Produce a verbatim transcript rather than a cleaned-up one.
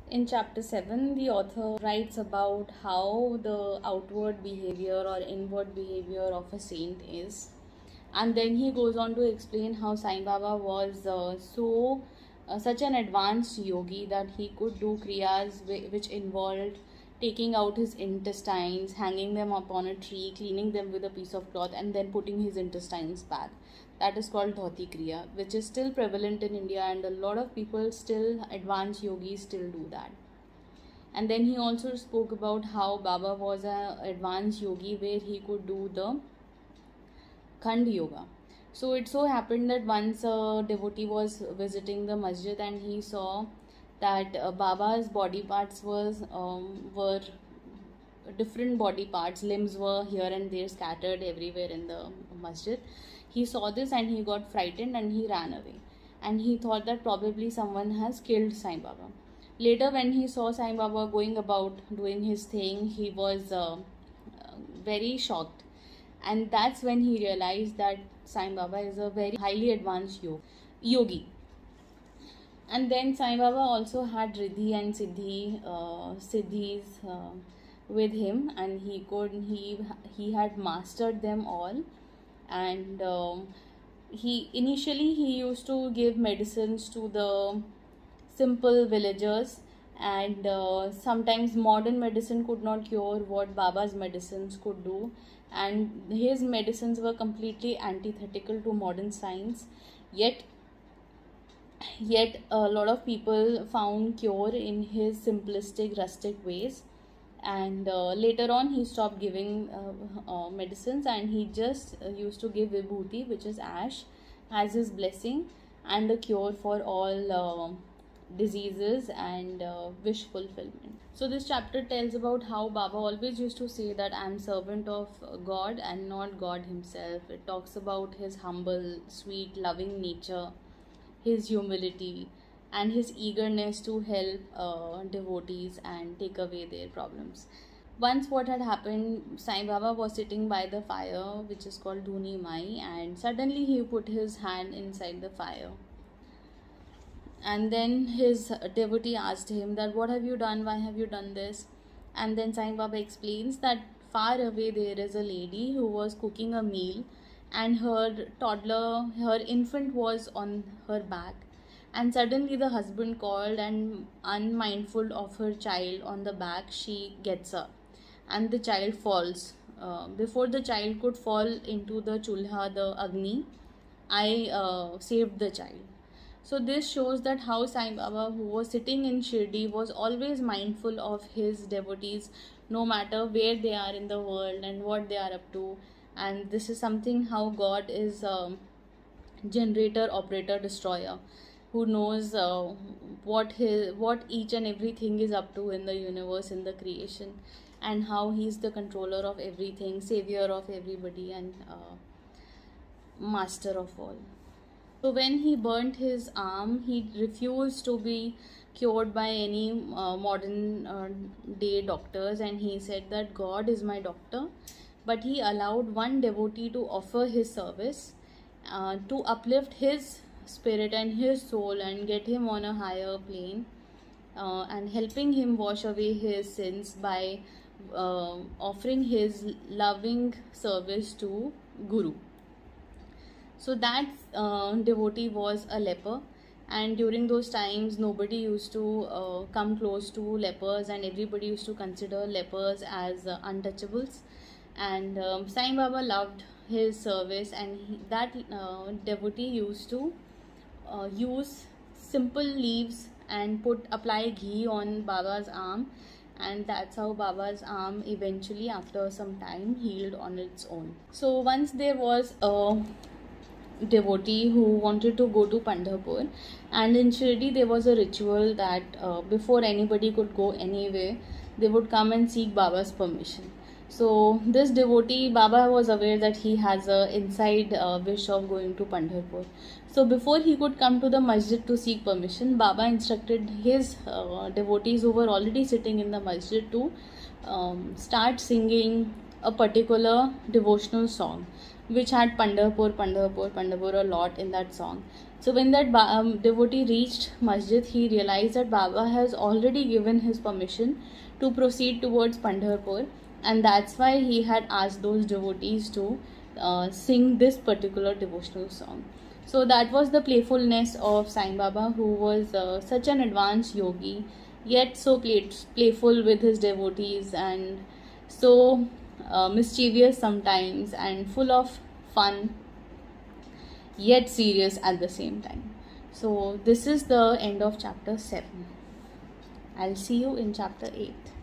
In chapter seven, the author writes about how the outward behavior or inward behavior of a saint is. And then he goes on to explain how Sai Baba was uh, so uh, such an advanced yogi that he could do kriyas which involved taking out his intestines, hanging them upon a tree, cleaning them with a piece of cloth, and then putting his intestines back. That is called Dhoti Kriya, which is still prevalent in India, and a lot of people still, advanced yogis still do that. And then he also spoke about how Baba was an advanced yogi where he could do the Khand Yoga. So it so happened that once a devotee was visiting the masjid and he saw that uh, Baba's body parts was um, were different body parts, limbs were here and there scattered everywhere in the masjid. He saw this and he got frightened and he ran away. And he thought that probably someone has killed Sai Baba. Later, when he saw Sai Baba going about doing his thing, he was uh, very shocked. And that's when he realized that Sai Baba is a very highly advanced yogi. And then Sai Baba also had Riddhi and Siddhi, uh, Siddhis uh, with him, and he could he he had mastered them all. And um, he initially he used to give medicines to the simple villagers, and uh, sometimes modern medicine could not cure what Baba's medicines could do, and his medicines were completely antithetical to modern science. Yet yet a lot of people found cure in his simplistic, rustic ways. And uh, later on he stopped giving uh, uh, medicines, and he just uh, used to give vibhuti, which is ash, as his blessing and a cure for all uh, diseases and uh, wish fulfillment. So this chapter tells about how Baba always used to say that I am servant of God and not God himself. It talks about his humble, sweet, loving nature, his humility, and his eagerness to help uh, devotees and take away their problems. Once what had happened, Sai Baba was sitting by the fire, which is called Dhuni Mai, and suddenly he put his hand inside the fire. And then his devotee asked him that, what have you done? Why have you done this? And then Sai Baba explains that far away there is a lady who was cooking a meal, and her toddler, her infant was on her back. And suddenly the husband called, and unmindful of her child on the back, she gets up and the child falls. Uh, before the child could fall into the chulha, the Agni, I uh, saved the child. So this shows that how Sai Baba, who was sitting in Shirdi, was always mindful of his devotees, no matter where they are in the world and what they are up to. And this is something how God is um, generator, operator, destroyer, who knows uh, what his what each and everything is up to in the universe, in the creation, and how he's the controller of everything, savior of everybody, and uh, master of all. So when he burnt his arm, he refused to be cured by any uh, modern uh, day doctors, and he said that God is my doctor. But he allowed one devotee to offer his service uh, to uplift his spirit and his soul and get him on a higher plane, uh, and helping him wash away his sins by uh, offering his loving service to Guru. So that uh, devotee was a leper, and during those times nobody used to uh, come close to lepers, and everybody used to consider lepers as uh, untouchables. And um, Sai Baba loved his service, and he, that uh, devotee used to Uh, use simple leaves and put apply ghee on Baba's arm, and that's how Baba's arm eventually after some time healed on its own. So once there was a devotee who wanted to go to Pandharpur, and in Shirdi there was a ritual that uh, before anybody could go anywhere, they would come and seek Baba's permission. So this devotee, Baba was aware that he has a inside uh, wish of going to Pandharpur. So before he could come to the masjid to seek permission, Baba instructed his uh, devotees who were already sitting in the masjid to um, start singing a particular devotional song, which had Pandharpur, Pandharpur, Pandharpur a lot in that song. So when that ba- um, devotee reached masjid, he realized that Baba has already given his permission to proceed towards Pandharpur, and that's why he had asked those devotees to uh, sing this particular devotional song. So that was the playfulness of Sai Baba, who was uh, such an advanced yogi, yet so play- playful with his devotees, and so uh, mischievous sometimes, and full of fun, yet serious at the same time. So this is the end of chapter seven. I'll see you in chapter eight.